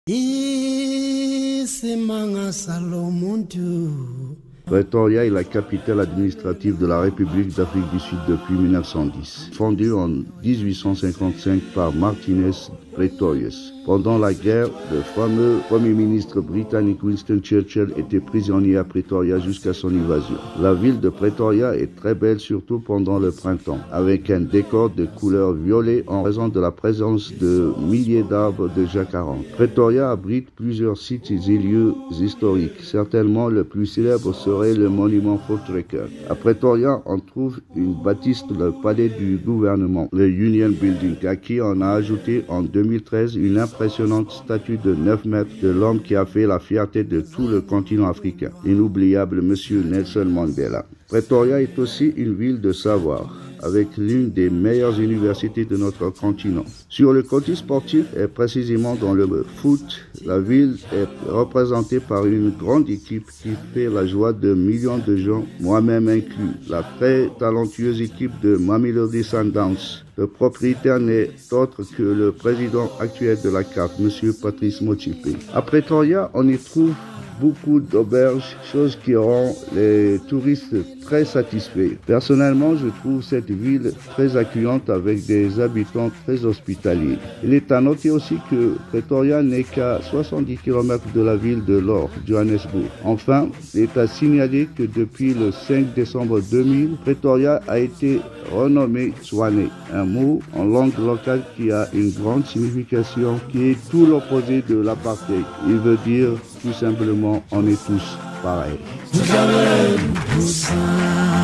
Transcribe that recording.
Pretoria est la capitale administrative de la République d'Afrique du Sud depuis 1910. Fondue en 1855 par Martinez Pretorius. Pendant la guerre, le fameux Premier ministre britannique Winston Churchill était prisonnier à Pretoria jusqu'à son évasion. La ville de Pretoria est très belle, surtout pendant le printemps, avec un décor de couleur violet en raison de la présence de milliers d'arbres de jacaranda. Pretoria abrite plusieurs sites et lieux historiques. Certainement, le plus célèbre serait le monument Voortrekker. À Pretoria, on trouve une bâtisse de le palais du gouvernement, le Union Building, à qui on a ajouté en 2013 une impressionnante statue de 9 mètres de l'homme qui a fait la fierté de tout le continent africain, l'inoubliable Monsieur Nelson Mandela. Pretoria est aussi une ville de savoir, avec l'une des meilleures universités de notre continent. Sur le côté sportif et précisément dans le foot, la ville est représentée par une grande équipe qui fait la joie de millions de gens, moi-même inclus. La très talentueuse équipe de Mamelodi Sundowns. Le propriétaire n'est autre que le président actuel de la CAF, M. Patrice Motsepe. À Pretoria, on y trouve beaucoup d'auberges, chose qui rend les touristes très satisfaits. Personnellement, je trouve cette ville très accueillante avec des habitants très hospitaliers. Il est à noter aussi que Pretoria n'est qu'à 70 km de la ville de l'Or, Johannesburg. Enfin, il est à signaler que depuis le 5 décembre 2000, Pretoria a été renommé Tshwane, un mot en langue locale qui a une grande signification, qui est tout l'opposé de l'apartheid. Il veut dire tout simplement on est tous pareils.